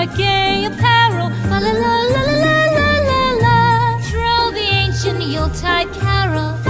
gay apparel. Fa la la la la la la la la. Troll the ancient Yuletide carol.